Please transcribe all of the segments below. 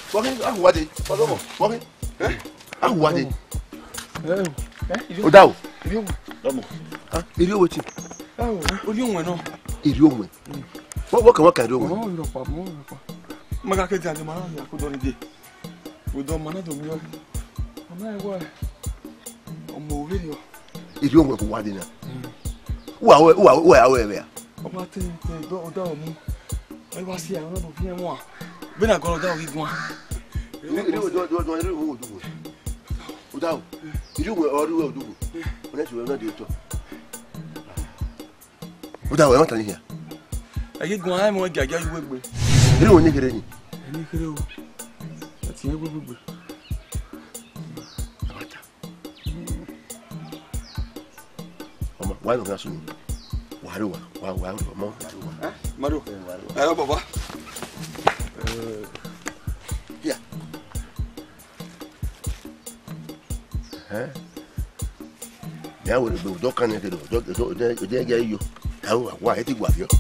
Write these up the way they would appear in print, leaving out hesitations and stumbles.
Walking, I'm what it. Walking. I'm what it. Odao. Idiot. Oh, you went on. Idiot. What can I do? Magaka de Mara, I could only get. We don't manage to me. I'm not aware. I'm moving. Idiot with what dinner. Where? I'm not telling you, don't tell me. I was here, I don't know more. When I go down with one. Without you will do. Unless you will not do it. Without what I hear. I get going, I'm going to get you with me. You don't need any. That's your good. Why don't I soon? Maru. Hello, Papa. Yeah. Now we do not connect it. They get you. How? Why? I think what you.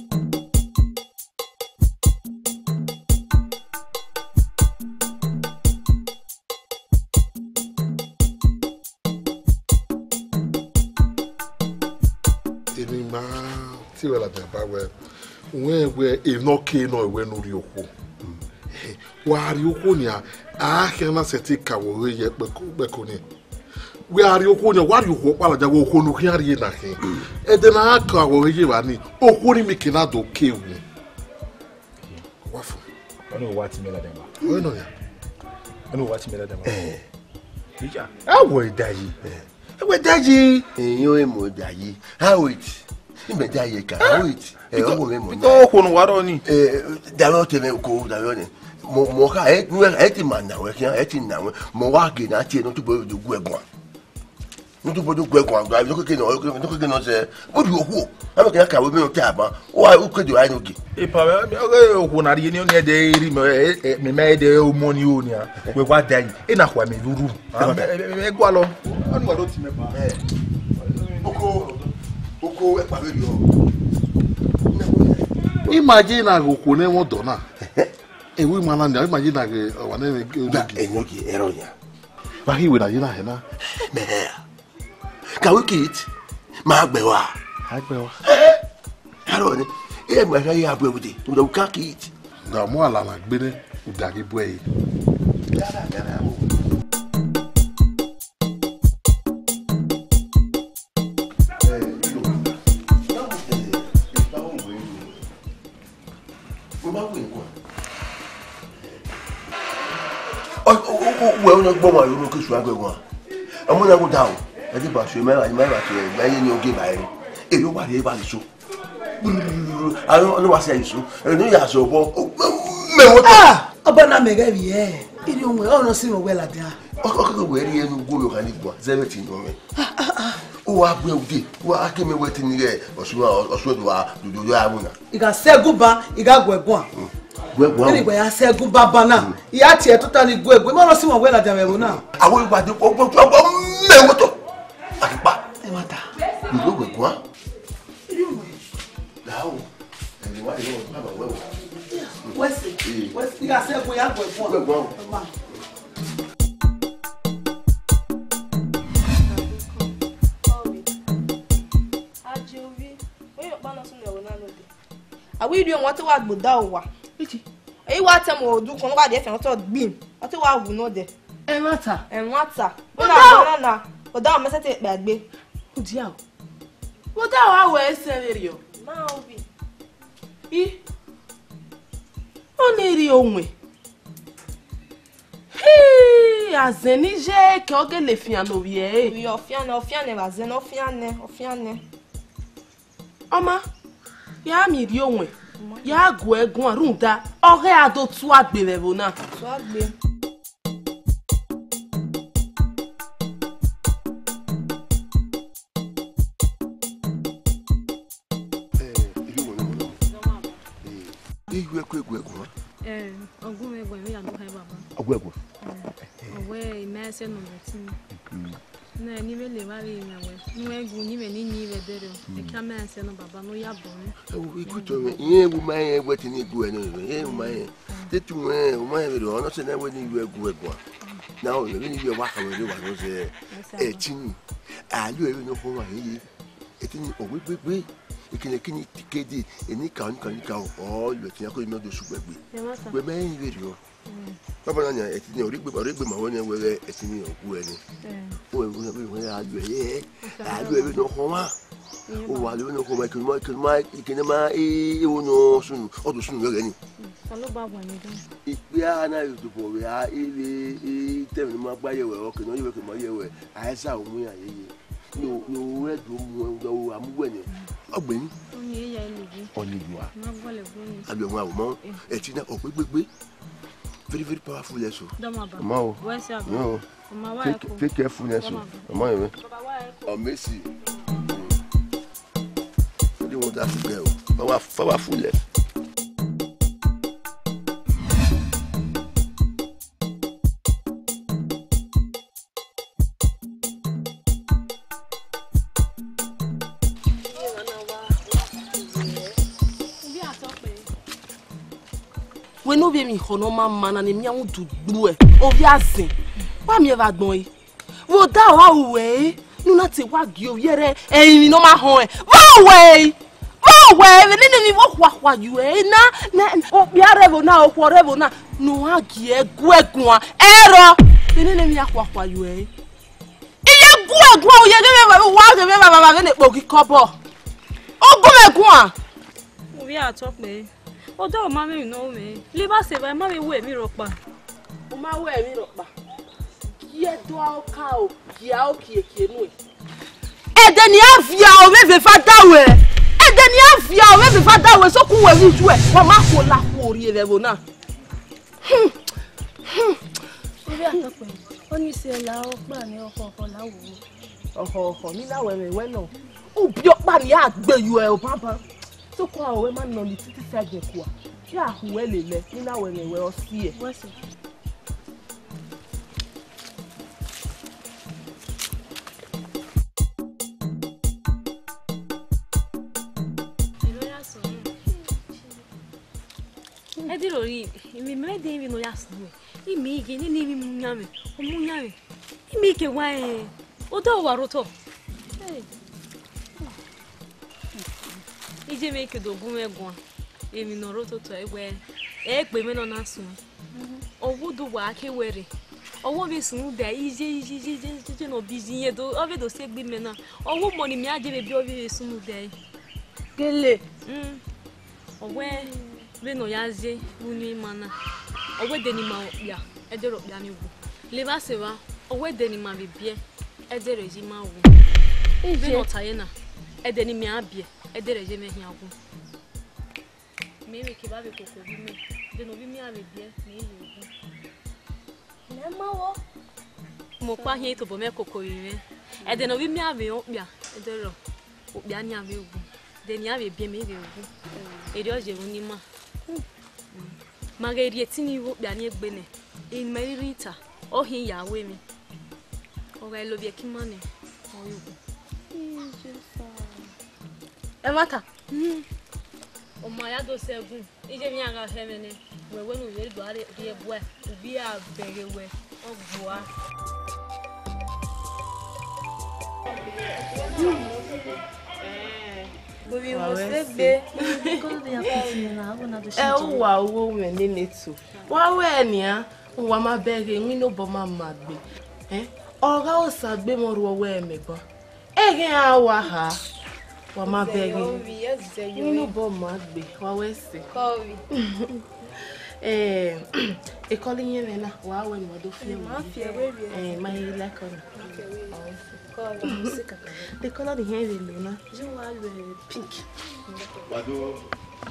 Where if no king or when you go. Why are you going? I cannot set it cover yet, Beconi. Where are you going? What you hope I'll go who hear you nothing. And then I cover you any. Oh, who making out to kill me? What? I know what's made of them. I know what's made of them. I will die. I will die. You will die. How it? You may die. How it? Because when what on it? They don't tell me go down. Moka, I man now, I can't now. Moaki, I tell you to go to Guegon. Not to go to Guegon, I'm looking on say, what do you hope? I'm not going to come with Taba. Why could you? I don't get. If I when I didn't know they made their own money with what they in a way, Lulu. I'm Gualo. I'm going to Imagine I go Kunemo Donna. A woman, imagine I go one eronia. But he would have Hena. Can we get Magbewa? Harold, I have with it. We don't can't eat. The more like Benny, Daggy Way. Well, not Boba, you look at one. I'm going to go down. I think about you, man, you give by it. Nobody ever so. I don't know what I say so. And you are so. Ah, Abana Megavi, eh? You don't know, see well at that. Oh, where you go, and it was 17. Oh, I will be. Well, I came waiting here, or so do I do. You got said goodbye, you got one. Anyway, I said good Babana. He had here totally good. We must see what well at the now. I will buy the you look with one. Now, and why you don't have a well? What's the I said we have one. Are we doing what about Budawa? Hey, what time will do? Come over there and talk beam. What do I will know there? And water. What down, must take bad bay. Who's you? What are we saying? You now be only the only. Hey, as any jack, or get the fiano, ye. Your fiano, as an offiane. Oma, ya me the only. Ya go arunda, ore ado tu agbere bona. Tu agbe. Ogwe imese no metin. Na ni me le wa we nyawe. Nu egu ni me ni ni we dere. E ka me anse no baba no ya bone. E ku to me yen egu man yen egu ti ni egu eno yen man te tu me o man we do no se na we ni egu na o le ni we wa ka we wa no se e tin alu e no fo wa yi e tin o gbe ikini tikedi eni kan o le tin ko no do sugbegbe gbe me yin we ro baba na e tin ori gbe ma won we e tin ogu eni o we alu e no ko wa o wa le no ko ma ikini ma e wo no sunu o do sunu we ni Alo baba ni do ipe ana yutu bo we a ile temi ma gba yewe o ke no yewe ke mo yewe a esa o mu ya yeye no we do mu do amugbe ni ogbeni oni ya ilubi onibuwa ma gbole boni abi won awo eti na ogbegbe very powerful eso do ma ba ma o we se aba no ma wa ko take careful eso ma yewe baba wa ko o messi they want that to go powerful eso we no be mi hono mama na ni mi awon dugbu e o bi azin wa mi e ba gbon yi wo da wa we nu na ti wa gi o yere eyin no ma hon e wo we ni mi wo kwa you e na o bi arevo na o kwa revo na nu wa gi egu egun a ero ni mi akwa you e iye gu egun o ye ge wa ge baba ne po ki kobo ogun egun a mo bi atope odo ma me no me le ba se ba ma me we mi ropa o ma we mi ropa ki e do a o ka o ki a o ki nu e ede ni avia o me fe fa dawe ede ni avia o me fe fa dawe so kun we ni ju e wa ma ko la ko ori e levo na mo bi atope oni se la o pa ni oko la wo oho mi la we no o bi o pa ni agbe yu e o baba so ko awe ma no ni titi sage kwa ya hu elele ni na we o si e wese edi lori mi me de mi no ya snu imi ige ni mi munyame imi ke wa e odo wa roto ije me ke do gun egun emi no roto to egbe e pe me no na sun owo do wa ke were owo bi sun be ije no bizi yen do obi do se gbe me na owo mo ni mi aje be bi obi sun be gele owe be no ya ze uni mana owe de ni ma ya e de ro ya ni wu le ba se wa owe de ni ma be bie e de re ji ma wu be no taye na e de ni mi abie e de re je me hian wu me ke ba be koko bi me de no bi mi ave bie me yi wu na ma wo mo pa hin to bo me koko yi me e de no bi mi ave o pia e de ro o pia ni ave wu de ni ave bie me wu e de o je wu ni ma magari etini wo pia ni egbe ne e me rita o hin ya we mi o ga lo bi e ki ma ne o yu e mata o ma ya do segun ije mi aga femene wewe no we do are bi ebu e bi a berewe ogboa Bobi mo se gbe ko de ya piti na abo na do shi e wa owo me ni netu wa we ni a wa ma bere mi no bo ma gbe oga o sa gbe mo ro we me bo ege a wa ha wa ma bere mi no bo ma gbe wa we se Kowi. e calling you na wa we mo do fi Ma fi ewe bi. ma yi la ko Kowi. the color the hair is na je wa le pink Bado.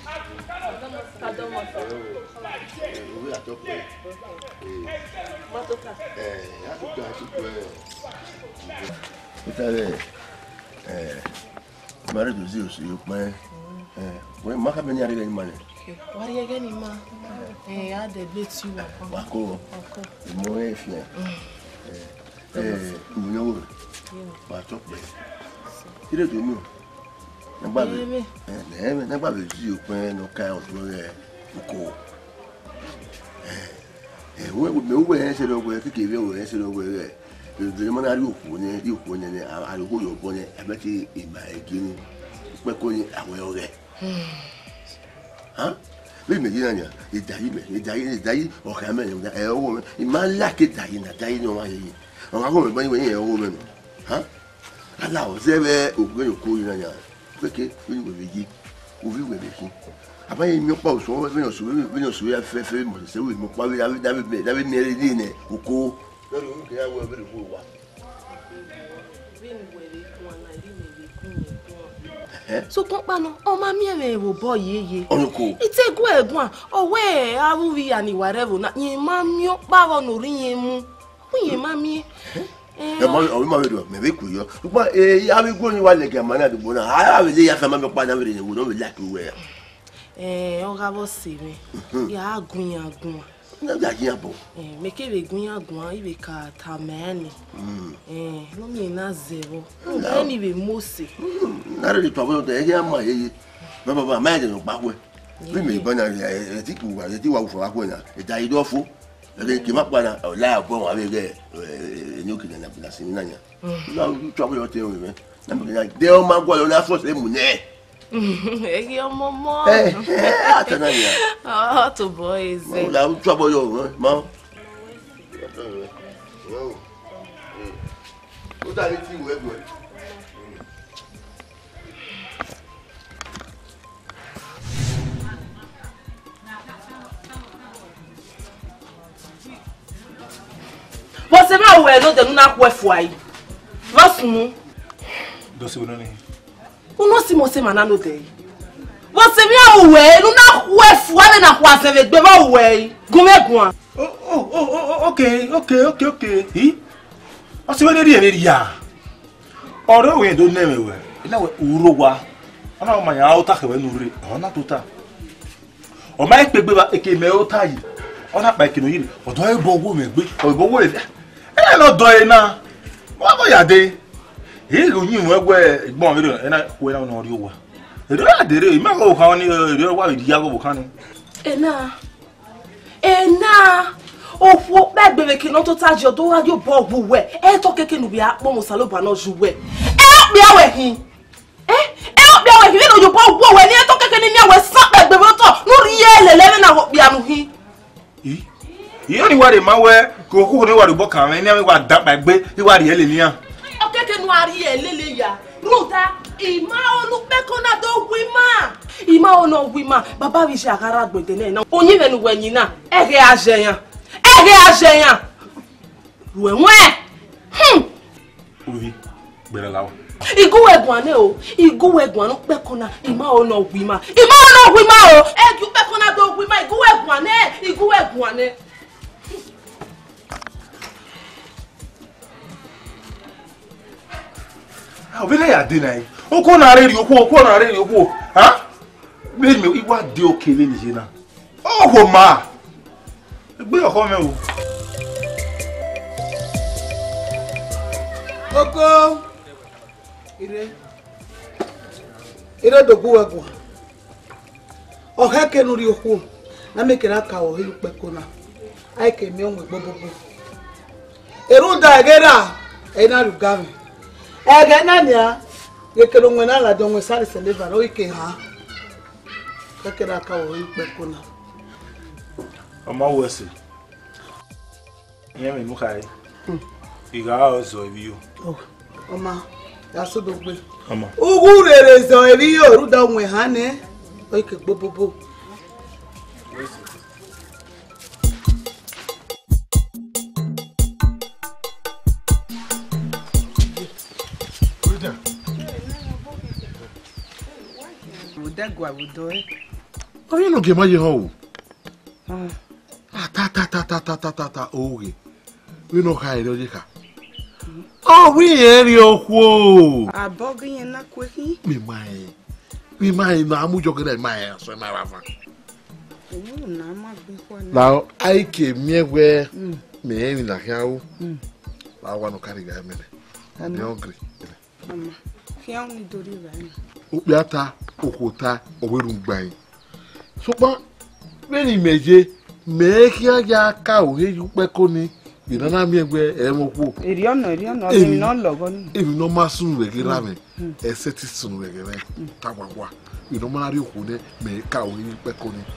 Oui, à top. motoka Vous savez, Marie de Zio, c'est au point. Oui, ma cabine arrive une manée. wari ege ni ma a de bet you wa Wako, moi, fier. Mo ba to pe. Ile to mi o. Nagba be. Nagba be ji opin no kai o to re oko. We en se lo we kekere o en se lo we re. Le mo na ri oko ni ariwo yo bo ni e be ti ima egini. Pe ko ni awe ore. Oui, mais il y a au Cameroun, il m'a laqué d'ailleurs, d'ailleurs, on va voir le bain au même. Hein? Alors, vous avez au grand coup, il y a ok, oui, vous avez dit, vous vivez avec qui? Après, il n'y a pas au son, venez au sourire, fait, moi, c'est oui, mon père, David Méridine, au coup. So kompa no o ma mi e wo boy ye onoko ite gu egun o we awu ya ni whatever na yin ma mi o pa wo no ri yin mu yin ma mi o ma we do me be ku yo pa ya we go ni wa le ga ma na dubo na a we le ya fa ma me pa na we ni wo no we like we o ga bo se me ya agun na da yin abo me ke be gun agun ibe ka ta meni no mi na zero no ni be mose na re to bo de ya ma ye baba ma de no pa we bi me bo na ti ku wa ti wa fo wa ko na e da ido fo e ki ma pa na o la bo wa be ge ni o ki na na sin na nya na to bo yo te o me na me na de o ma gwa lo na fo se mu ne Egi ọmọ mo atana ya to boys la to bo yo ma o da ni ti we gbo você ma we no de na ku efu ai vasunu do se no ni uno si mo se manano de você mi awe no na ku efu ale na ku aseve gbe ba we gumegun okay hi o se we ri ya oro we do neme we ina we uro wa ona o ma ya o ta ke we nuri ona to ta o ma pegbe ba eke me o ta yi ona pa eke no yi odo e bo wo me gbe o bo wo e no do e na wa bo ya de e go yin we gbe gbon mi do ina we na no ri o wa e do ya de re ma go kan ni e do wa di ya go kan ni ena ofo gbegbe ke no to ta jo do wa yo bo bu we e to keke nu bi apo mo salo ba no ju we e bi awe hin bi awe hin no yo bo wo we ni e to keke ni awe san gbegbe bo to no ri ele le na wo bi anu hin ni wa de ma we ko ku ni wa de bo kan ni wa da pa gbe ni wa ri ele ni an o keke nu ari ele le ya ruta ima onu pe kona do wima ima ono wima baba bi se akara gbede na onyin menu wenyin na ege ajeyan we uvi gbere lawo iguwegun ane o iguwegun pe kona ima ono wima o egu pe kona do wima iguwegun ane obele ya de nai o ko na re ri okwo ha me me iwa de okele ni je na o ho ma gbe oko me o Oko ire dogu wego o he ke nuri okwo na mekera ka o hilu pekona ai ke mi onwe gbogbogbo eru da gera e na rugame ege na nia yekelo nwe na la do nwe sare se leva ro ike ha kekera ka o hilu pekona o ma wese yemi mu kai iga ozo ebi o oma ya so dogbe ama ugu rere zo ebi yo ruda nwe ha ne o ike gbogbogbo Oye no que ma ye ho. Ta oge. We no ka ere oje ka. Oh, we eri okwo. Abogi yen na kweki. Mi mai na amu jogere mai so na rafa. Na ma gbe kwa na. Now I ke miewe me eni na hiawo. I want to carry a minute. I'm hungry. Mama, fiam ni dori vai. Ubiata, okota, owerumbai. So, but when he meje, make ya ka o he you pekoni. Ìdáná mi ẹgbẹ́ ẹ̀wọ̀n kú. Èrì ọ̀nà ọ̀gbìn náà lọ́gọ́ ni. Èmi náà máa sùn wẹ̀gẹ́ lámẹ̀ ẹsẹ̀ ti sùn wẹ̀gẹ́ rẹ̀ táwàwà. Ìnáwó máa rí òkú ní mẹ̀ẹ́ká òní pẹ́kọ́ ni.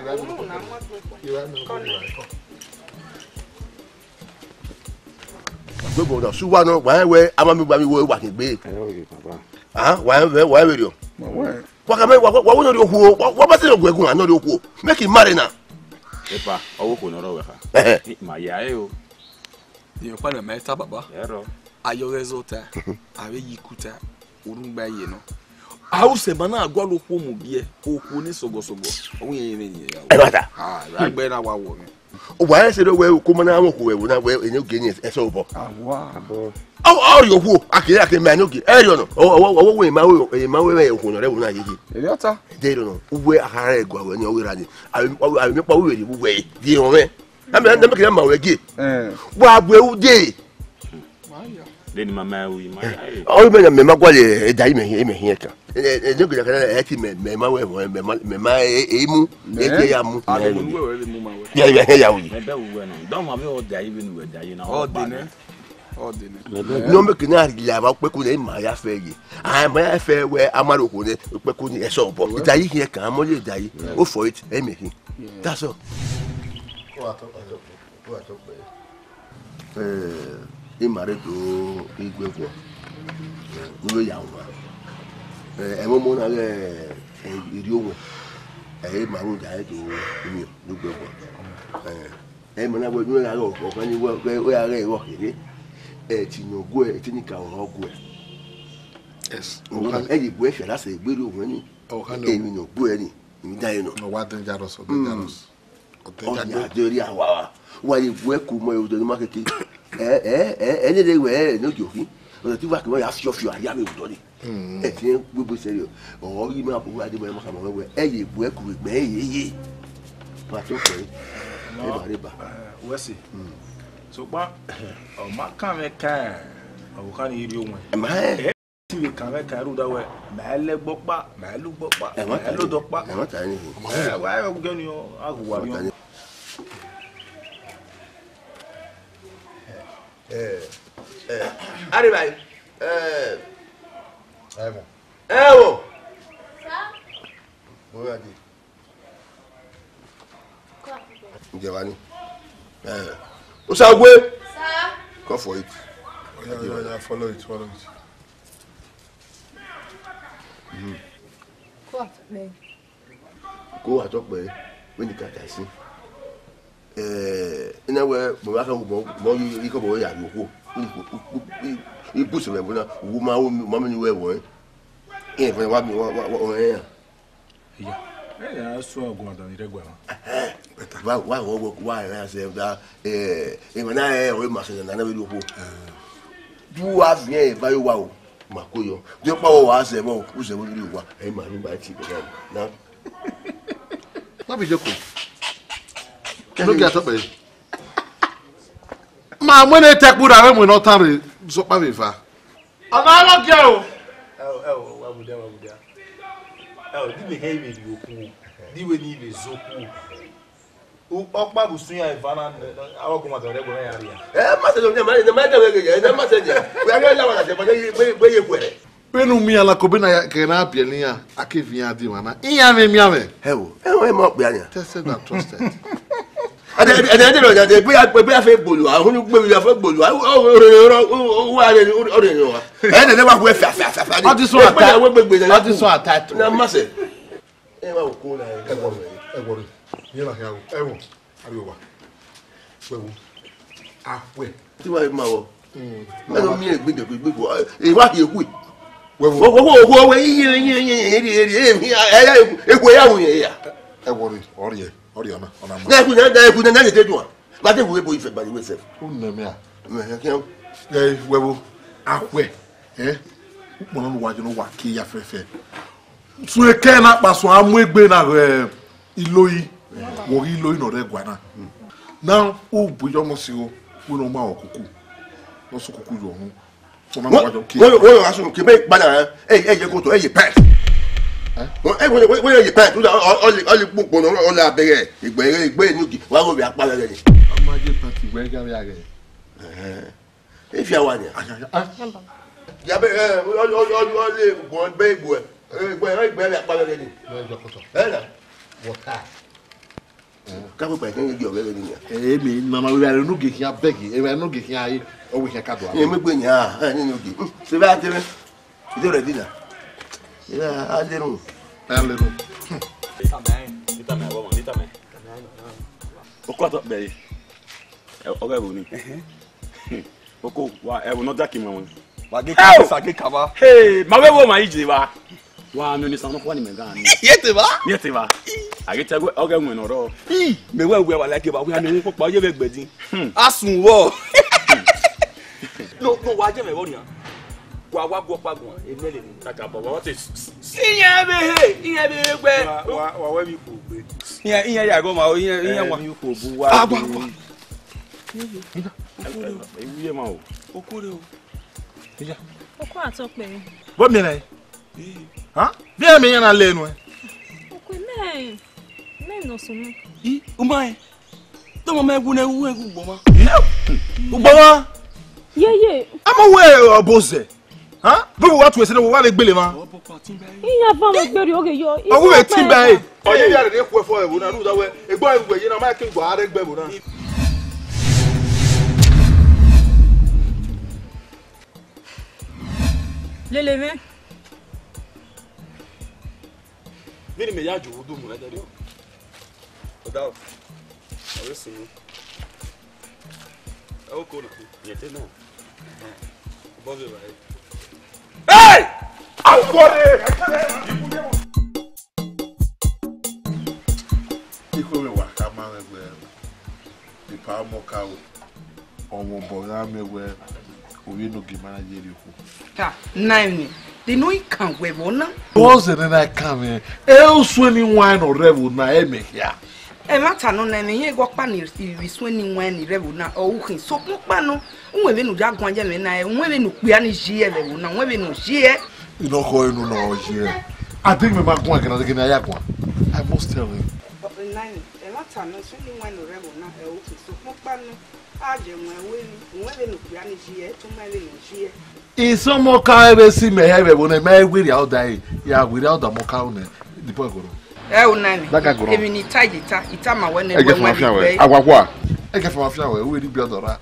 Gbogbo ọ̀dọ̀ ṣùgbọ́n àná wàá wẹ amámigbami wo wà kégbé. Wàá wẹ̀ rí ọ. Wàkàmẹ́ wà wọ́n náà rí okú o, wọ́n bá sílẹ̀ ògùn ẹ̀gùn àná rí okú o. Make him marry now. Epa, ọwọ́ kò nọ̀rọ̀ wẹ̀ ha. Mà yà ẹ́ o. Yẹn kwan na mẹ́ta baba. Ayọ̀ resulta. Àwẹ̀ yìí kuta. Orúngbà yẹn nọ. Àwọn sẹ̀mà náà gbọ́ ló kó mu bíẹ́. Òkú ní sọ̀gọ̀sọ̀gọ̀. Òun yẹn yẹn yẹn. Ẹ bàtà. Àgbẹ̀ náà wà wọ̀ mi. Wàá ṣe ló wẹ̀ kó mọ́ náà wọ́n kó wẹ̀ wò náà wẹ̀ ẹ̀yẹ́ ògè ní ẹ̀ṣọ́ òbọ̀. Ọ̀rọ̀ yòókù àkèrè mẹ́ àná ògè ẹ̀rì ọ̀nà ọwọ́ wẹ̀ máa wẹ̀ òkú ọ̀nà rẹ̀ wò náà yéye. Èmi ọ̀tá. Dé ìrọ̀nà wẹ̀ àkàrà ẹ̀gọ́ àwẹ̀ ní ọwọ́ ìrànì àwẹ̀ nípa wíwẹ̀ ní wẹ̀ di ìrọ̀ mẹ́. Ẹ̀mẹ́kì náà máa wẹ̀ gé. Wà á bu ewu dé. Lẹ́ni màmá ẹ̀ wí máa yà ẹ́. Ọ̀rọ̀ bẹ́ẹ̀ ni mẹ́ma gbọ́dọ̀ ẹ̀dá yìí mẹ̀hìn yẹn kan. Ẹ̀dá ògè kan ẹ̀ ti mẹ̀ma wẹ̀ mẹ̀ma èémú ẹ̀jẹ̀ yà mú. Yẹ yà wù yìí. Mẹ́bẹ́ wù wẹ̀ náà. Dọ́wọ́n máa bí ọ̀dà yìí bí nu ẹ̀dá yìí náà. Ọ̀dìní. N'o bɛ kina yaba kpɛku ne ma ya fɛ ye ma ya fɛ wɛ amadu ko ne kpɛku ne ɛsɛ o bɔ ita yi hiɛ kan amadu ita yi o fɔ it ɛ mɛ hi that's all. I mari do igwe fɔ n'o ye yan wa ɛmɛ mo na kɛ iri o wɛ ɛyɛ maru da yɛ do imi n'igwe fɔ ɛmɛ na bɔ n'o yà lɔ o kan ni o yà lɛ wɔ kiri. Tinyogo etinika ọgwụ Yes. Eji bu efe lasa egbere onwe ni. Emi no bu eni, mi da eno. No wa dangerous o dangerous. Onya dori awa. Wa ye bu eku mo e do ni makeke. Eni de we no joki. O ti wa ki mo ya fio aya mi do ni. E ti gbogbo serio. O ri ma bu ade mo ma ka mo we. Eji bu eku gbe yeye. Wa to ko yi. E ba. Wesi. So ba o ma kan me kan o kan iri o won Ma ti me kan me kan ru da we ma le gbopa ma lu gbopa ma lu dopa ma ta ni wa o gani o aguwa ri ari bai Ewo. Sa mo ya di Njewani Osagwe. Sir. Go for it. Yeah, follow it. Go at up when you can't see. In a way, more you come away at your you push away when a woman you were. If I want me, yeah, I saw go on the regular. Why I say that when I must never do. Do have me very well, Makoyo. The power was a more who's a will you want a man by cheap again. Now, what be your cook? Look at up. Ma, when they take good, I will not tarry. So, Pavifa. I'm not go. What would there? Oh, di behave you cool. Di we ni be so cool. O okpa bu sun ya ivana awo ko ma do re go ya ria. Ma se do ne ma de we ge, ne ma se je. We aga la wala se ba be ye kwere. Penu mi ala ko be na ke na apieli a akevia di wana. Iya me mi ame. Ewo mo pe anya. Tested and trusted. Ade lo ja de be afa gbolu, ahun gbe wi afa gbolu. O wa re o re ni wa. Ne wa ku e fa. Ati so attack. Na ma se. E wa ku na Ewo. Ni la ya. Ewo. Ariwa. Wewu. Awe. Ti wa ma wo. Na no mi egbe gbegbo. E wa ye ku. Wewu. Wo yin egwe ya wun ya. Ewo ori. Oriana, ona ma. Na ku na te dun. Ba te wo ebo ife ba ni we se. Unne me a. Me ki an. Wewu. Awe. Ukpono no wajo no wa ki ya fefe. Su eke na paso amu egbe na iloyi. Wo iloyi no re gwana. Now, o buyo mo si o, wo no ma okuku. no so kuku yo ho wo aso ke be bana je ko to je pet wo je pet o pupo no o la bere igbe ni wa go bi apa le ni ama je party we ga ya ge if you want ya be o le bo be igbo igbe bi apa le ni water ka ko pe ken ge o le ni mi mama we are no ge kia beg e we no ge kia ai o we kia ka do e me gbe ni ni no ge se ba tere ide re dina ya a le no Dítame, vamos, dítame. Oko ato be. Oga ebu ni. Oko wa ebu no daki mo. Wa ge ka sa ge ka ba. Hey, ma we wo ma iji ba. Wa no ni sa no kwa ni me ga ni. Yete ba. Age te oga enwe no ro. Me we wa like ba we ani po pa ye be gbedin. Asun wo. No wa je me wo ni. Wa go pa gun emele ni kaka baba what is iyan be gbe wa we mi ko gbe iyan ya go ma o iyan wa mi ko bu wa iye ma o okore o ija Oko atope. Bo mi na ha bi e mi yan na lenu e Oko me no so mo. Umai to mo me gu na wu egu gbo ma ugbo ma Ye ama we oboze ha bo wa tu ese no wa le gbele ma iya fa mo gberi oge yo o we ti ba e o ye ya re ku e fo e wo na nu da we egbo egbo ye na ma ke gbo are gbe mo na Lele me. Vini me ya ju odu mu na dari o. Oda o. Awe sunu. O ko na. Yete na. Bo be ba. Hey! Awore! iko me wa ka ma me di pa mo ka o mo bo ga me we o we no gi mana je ri ku ta nine the no can we wona was it na ka me e o so ni wine or revel na e me ya e mata no na ne ye go pa ni so ni wine ni revel na o hu so mo pa no nwe be no jagun je me na e nwe be no kpia ni jie level na nwe be no jie you know ko enu no jie I think me ma ko kan na ya kwa I must tell him nine e mata no so ni wine revel na e o hu so mo pa no a je nwe be no kpia ni jie to ma le no jie isomo ka ebe si me hebe bo na me gwiri out dai ya gwiri out da mo ka una di po goro o nani emi ni tajita itama wene gbe ma fi awe agwagwa e ke fa ma fi awe we ri bi odora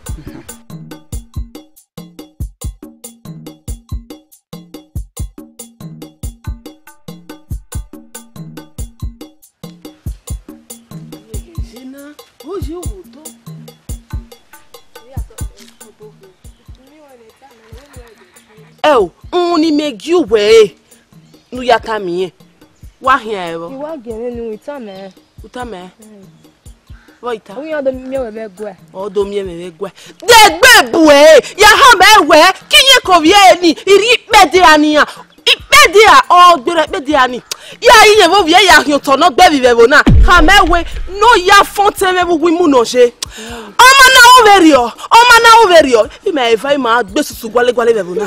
Uni megi we nu yata mi wa hia ero Iwa gere ni utame. utame wa ita O yan do mi we be gwe. o do mi me gwe de gbe bu ya ha me we kinye ko vie ni iri pede aniyan ipede a o gbere pede ani ya yin bo vie ya hin to no gbe bi be bo na ha me we no ya fonte me bu mu no se o ma na overio i me vai ma gbe susu gwale be bo na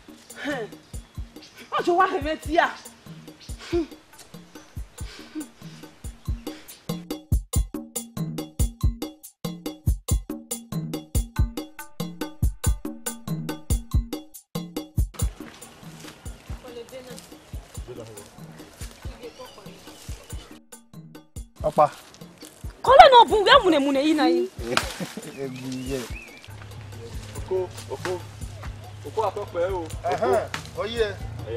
Ojo wa heme ti ya. Opa. Kole no bu we mune yi na yi. Eguye. Oko atope o. Oye.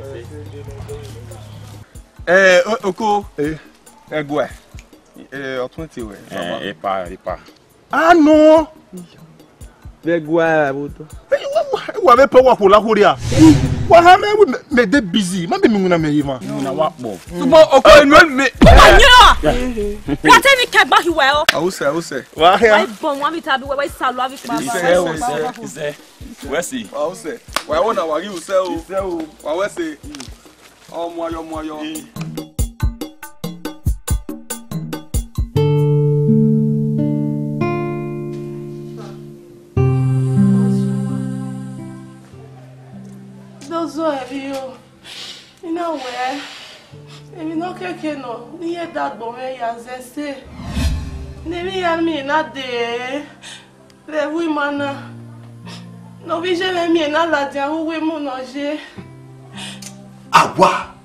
Oko. Egwe. Otun ti we. Ipa. Ah no. Egwe abuto. Wa be pe wa ko la horia. Wa ha me de busy. Ma be mi nguna me yi ma. Na wa po. Sumo oko enu me. Anya. Plate ni ke gba hiwe o. Ause. Wa Wai ha. bon wa mi tabi we salu avi pa. Ise. Wesi. Ause. Wa wona wa ri use o. Wa wesi. Omo ayo. Uzo Evio. You know where? Èmi no keke no. Ni e dad bo me ya zese. Nemi ya mi na de. Le wi mana. No vi je le mi na la dia wo we mo no je. Agwa.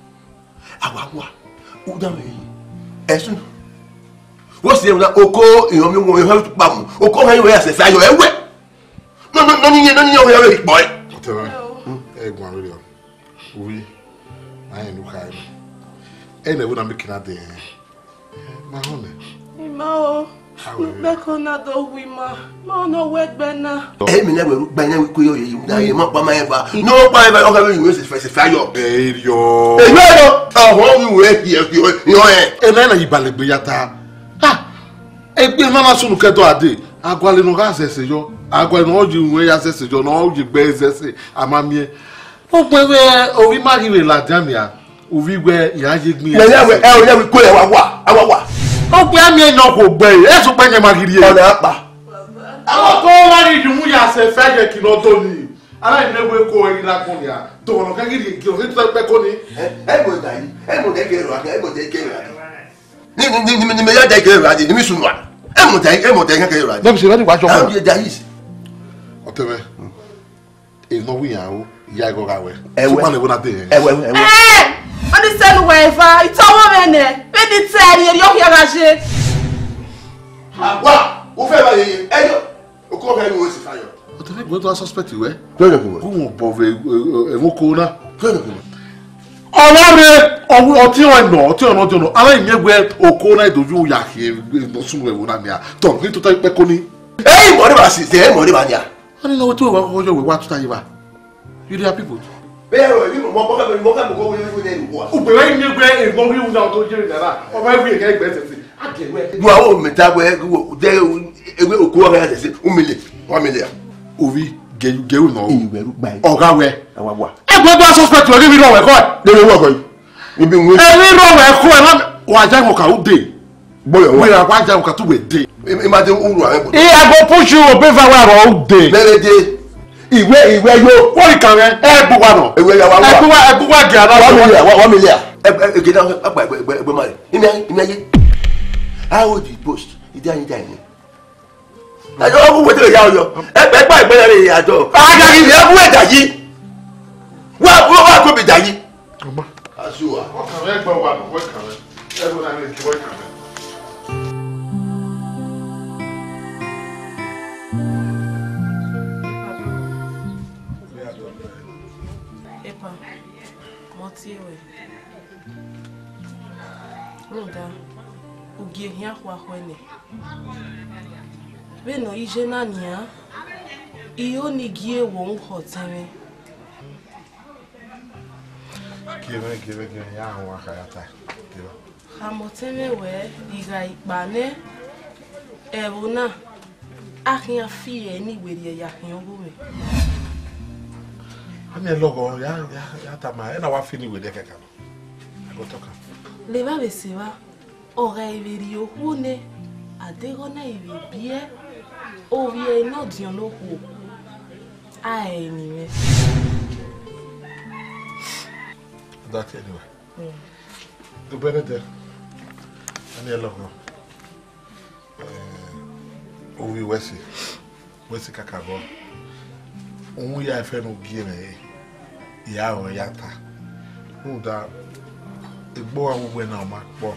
Uda me. Esun. Wo se una oko eyan mi wo me fa tu pa mu. Oko han yo ya se fa yo ewe. No ni o ya we boy. Gwan really. Oui. I ain't no kind. Ain't never making that day. My honey. Imao. Beko na do wima. Ma no wet bena. Mi na we gba yan ko yo yi da yi mo pa ma eba. No pa eba o ga we se fa yo. Yo. Yo. Ahon we yo e. Na ibalegbe yata. Ha. Egbe mama sunu keto ade. Agwale no ga sese yo. Agwale no ji we ya sese yo no ji gbe sese amamie. O pewe owi magire la jamia. Owi gbe ya je gbin. Ya we ya we ko ya wa. O pe ami eno ko gbe e so pe yen magiri e. Ona pa. Àwọn ko wa ri dumu ya se fe je kino to ni. Ala ni we ko ri la kun ya. To wono ka giri ki o ni to pe ko ni. E mo dai. E mo de ke ro aka, e mo de ke ro. Ni me ya de ke ro adi, ni mi sunwa. E mo de ke ro adi. No bi se wa ni wa jo ko. Am je dai is. O te me. E no wi ya o. Ya go ga we. So ma le wona de. Ewe. Oni senu wefa. Itowo mene. Be di teri yo ya ga je. Agwa. O fe ba ye. Eyo. O ko fe ni o si fa yo. O te me go to suspect we. Jojo ko. Ku mo bo ve e mo ko na. Jojo ko. Olare oti ono jono ala nyegwe okona idoju ya ke no sunu ewo na mi a to ni to ta pe ko ni Eh mo re ba si se mo re ba nya. ani no to wa ko jo we wa to ta yi ba you dey people Pero ni mo ko we ni wo. o pe wa nyegwe e mo wi una to jere dara o ba wi ke gbe se agewe Mo awo mi ta we de ewe oku o ga se umile 1 million. ovi gewu no Iwe ru gba. oga we Awa. e gbo suspect we ri ro we ko Le wo ko yi. Ni bi nwe. e ri ro we ko e na wa ja mo ka o de Boyo we wa. ra wa ja mo ka to we de Imagine uru àwọn ko. e go push you o be fa wa ro o de Merede. Ìwé yo. wo ri kan re e bu wa no Ìwé ya wa. e bu wa ge ara 1 million. E ke da apa egbe mare. Imi aye. How the post? Ide ayin dai ni. Ajo wo te ya yo. E pa egbe re ya jo. Aga ki e bu e dayi. Wa ko bi dayi. Mama Asuwa. o kan re gbo wa no we kan re e bu na ni ki we kan re Epa, motiwe. Roda, ugie hia kwa hwene. Beno ije nania, iyo ni gie wo nhotere. give ya wa ka ya ta give Hamoteme we iga ikpane. Ebuna, ahia fie ni were ya hia obume. ami logo ya ta ma e na wa fini we de keka I go talk am Leva beseva, ora iverio hune, adegona ivebie, ovie no diono hu. Ai ni that anyway the better there ami logo ovi wesi kakabo ohun ya fe no gie me ya o ya ta no da egbo awugbe na ma po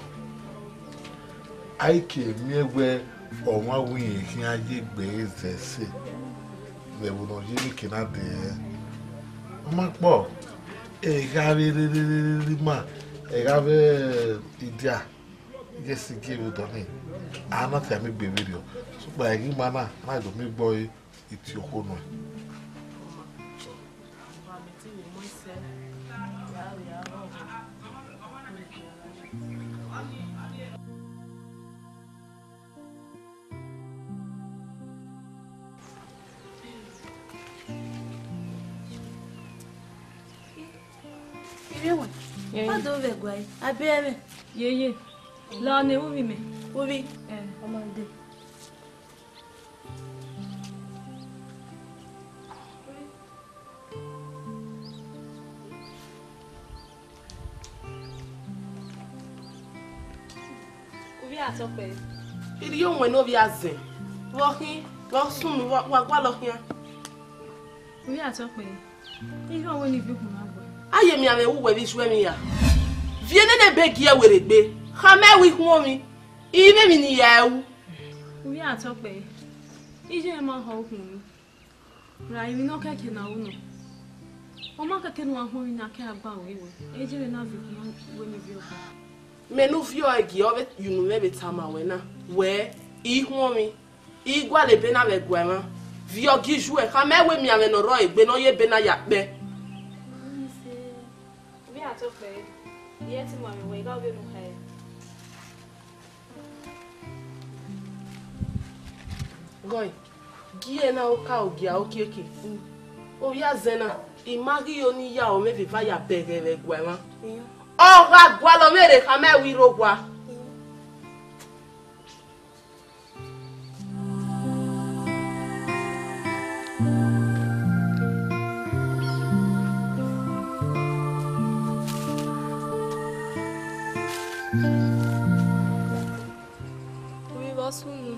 aike mi egwe onwa wi hin aye gbe ezese le wo no yi mi kina de o ma po e ga ri ma e ga be idia yes give you the name ana ta mi gbe video so pa yin mana na do mi gbo iti okono Ado ve guai. Abere. Ye. La ne uvi me. Uvi. Amande. Obi atope. Iri yo we no bi azen. Wo hin, lo sun wa gwa lo hin. Obi atope. Ife awon ni bi kun agbo. Aye mi ame wu we bi shwe mi ya. Viene ne begi e were gbe. Ha me wi hun mi. Ibe mi ni ya ewu. Obi atope. Ije ma ho hun. Ra imi no keke na uno. Oma keke no ahun ni ake agba wewe. Ije na vi kun we ni vi ofa. Me no fi ogi o be you me be tama we na. We I hun mi. Igwa le be na we gwa ma. Vi ogi ju e ha me we mi ame no ro egbe no ye be na ya pe. Obi atope. Ye ti mo mi we ga be no kai. Goy. Gie na oka ogia okieke fu. O ya zena. Imagi oni ya o me fi va ya begere gwa ma. O ga gwa lo mere ka me wi ro gwa. Oui, va sunu.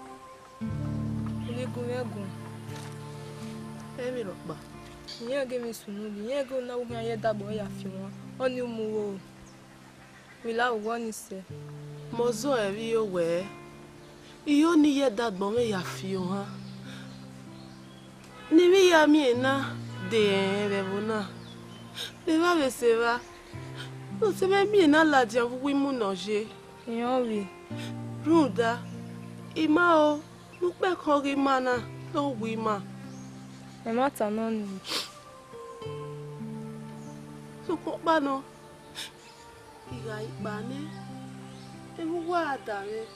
Ni kunyagun. Emi ro pa. Nye ge mi sunu bi. Nye ge na wo ya dabo ya fi won. Oni mu wo. Mi la wo ni se. Mozo e ri o we. Iyo ni ye dagbo me ya fi o ha. Ni mi ya mi na de re bona. Le va be se va. O se me mi na la dia wi mu no je. Eyan wi. Ruda. Ima o. Mo pe ko ri mana lo wi ma. E ma ta no ni. So ko pa no. Iga ipa ni. E wo wa da re.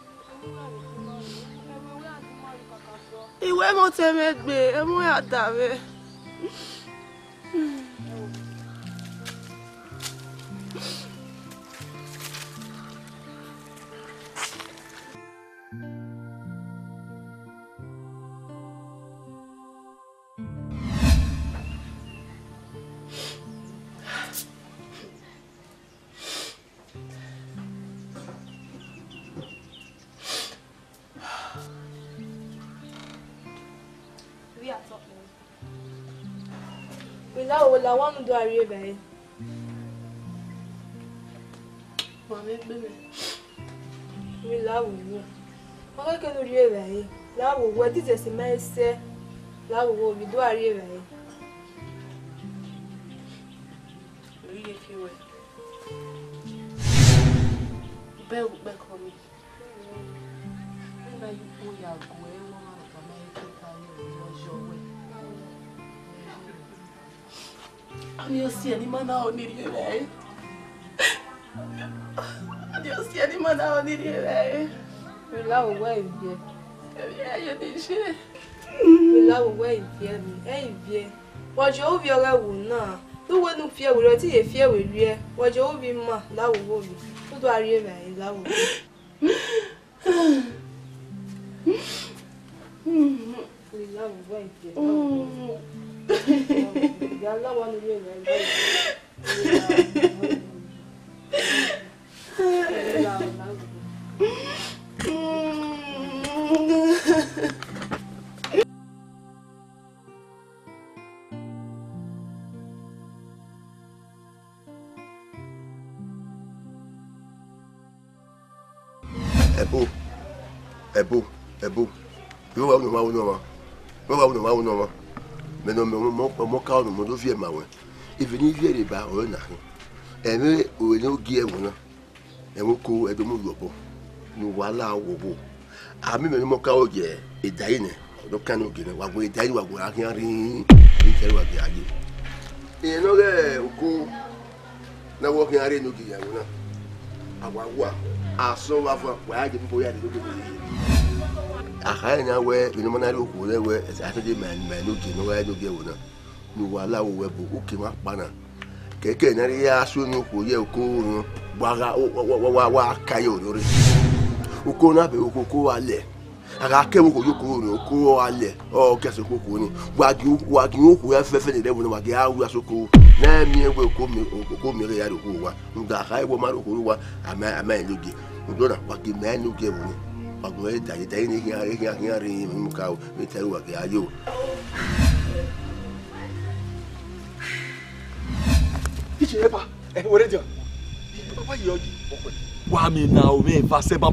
Iwe mo te me gbe, e mo ya da re. La o la wanu do ari ebe. Mo me gbe me. Mi la wo wo. O ke no ri ebe. La wo wo ti se se me se. La wo wo mi do ari ebe. Ri e fi we. Be ko mi. Na yu po ya go e mo ma pa me ke ka ni o jo we. Adiós, ni mana oniri re. Adiós, ni mana oniri re. Mi la wo wo ibie. Yo ni se. Mi la wo wo ibie mi. E ibie. Wo je o bi ore wu na. Tu we nu fie we ti ye fie we rie. Wo je o bi ma la wo wo bi. Tu do ari ebe la wo. Mi la wo wo ibie. Ya la wanu ye re. Ebo. Yo wa no ma. Mais non, mon cas, mon dossier, ma ouais. Il venait via les bars, on a rien. Et mais, on est au gué, on a. Et mon co est de mon lobo. Nous voilà au bout. Ah, mais mon cas, au gué, et d'ailleurs, donc, quand on gagne, on va voir d'ailleurs, on va rien, une telle va bien. Et non, au coup, n'a pas rien, nous qui y a, on a. À voir, à sauver, voilà, il faut y aller. Aha nya we ni mo na ri oku le we atade man no ki no we no ge wo na ni wala wo we bo oke ma pa na keke na ri ya so ni oku ye oku no gbaga wa kai olori oku na be oku ale aga ke wo ko yoku no oku ale o kese oku ni wa gi oku ya fefe ni le wo no wa gi awu asoko na mi egbe ko mi re ya ko wa nga ka ebo ma ko wa ama elugi ndo na pa ki me nu ke bu pa go e da ni ya ri mu ka o mi te wa ke ayo ichi epa wore jo papa yoji wa mi na o me fa se ba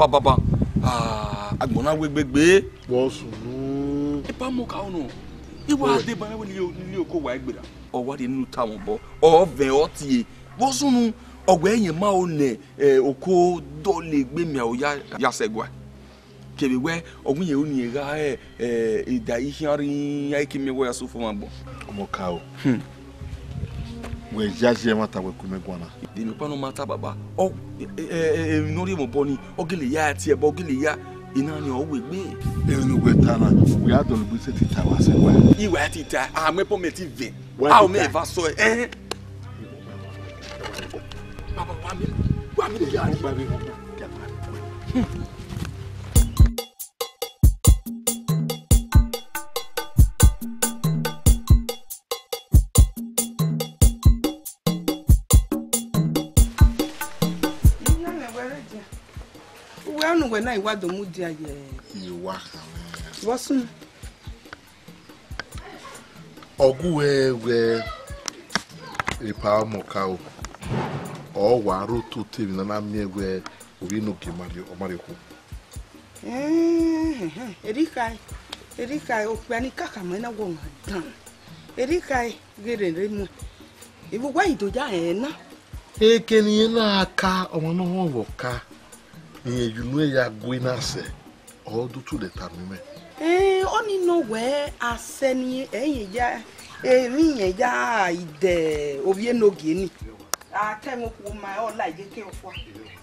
agbona wegbegbe wo sunu epa mo ka ono iwa ade ba na we ni oko wa egbera o wa de nu ta won bo o ve o tie wo sunu ogwe yen ma o ne oko do le gbe mi o ya segwa kebe we ogun ye o ni ga ida ihiarin ya kimi wo ya so fo ma bo omo ka o we jaje mata we kumegwana di mi panu mata baba o nori mo boni ogele ya ti e bo ogele ya ina ni o we gbe enu gwe tana we adon gbe se ti ta wa se wa iwa ti ta a me po me ti ve a o me va so baba wa mi ya ni ba bi When I want the mood, you are. Wasn't Oguwe a power mokao or waru to TV and I'm near where we know Mario or Mario. Erika, Opianica, Camena woman. Erika, get a rim. If why do Diana? Hey, can you not car or no car? You know you are going to say all do to the time. Only know where I send ye, me, the Ovieno Guinea. I tell you, my own like a kill for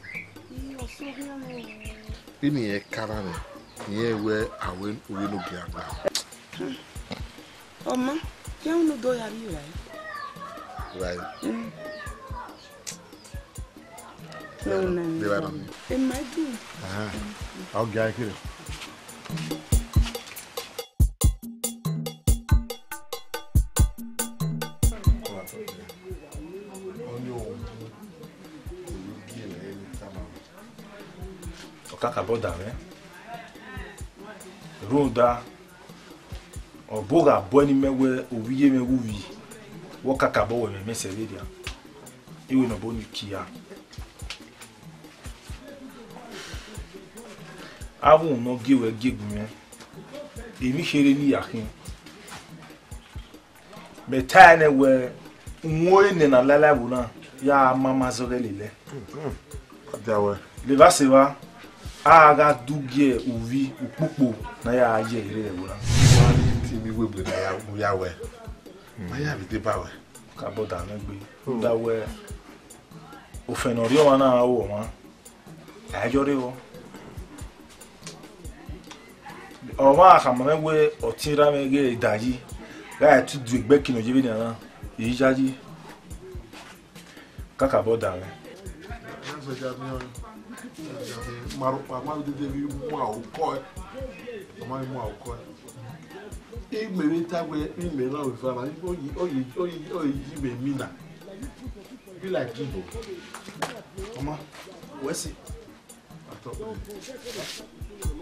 in a carane, near where I went, we no get. Oh, ma, you know, do you right? No, it might do. I'll get here. Kaka boda me roda oboga boni mewe owiye me wuwi wo kaka bo we me sevedia iwe no boni kia awu no giwe gigume emi here ni yakin me tane we nwoe ne na lala buna ya mama zolele Dawe le vasewa aga dugie uvi ukpukpo na ya aje ire ebura ti mi wegbe na ya we ma ya bi de bawe ka boda na gbe da we ofenori o na awo ma ajore o ma ka ma we otira me ge idaji ga tu du egbe kino je bi na yi jaji kaka boda me Maru de mo awuko mo awuko e mere ta we e mere na we fara oyi be mina be like Igbo Oma wesi